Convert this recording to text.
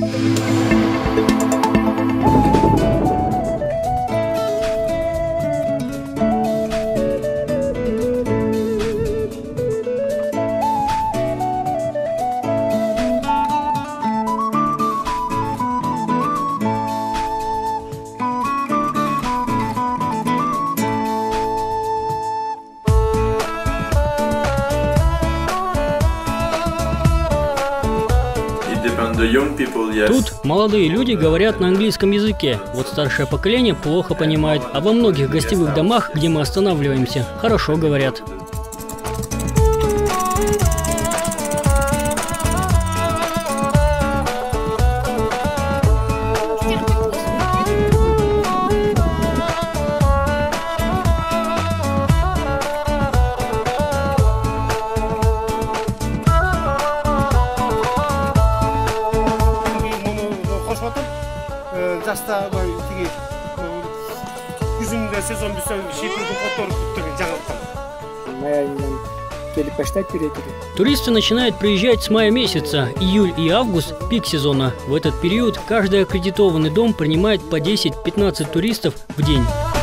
Тут молодые люди говорят на английском языке, вот старшее поколение плохо понимает, а во многих гостевых домах, где мы останавливаемся, хорошо говорят. Туристы начинают приезжать с мая месяца. Июль и август – пик сезона. В этот период каждый аккредитованный дом принимает по 10-15 туристов в день.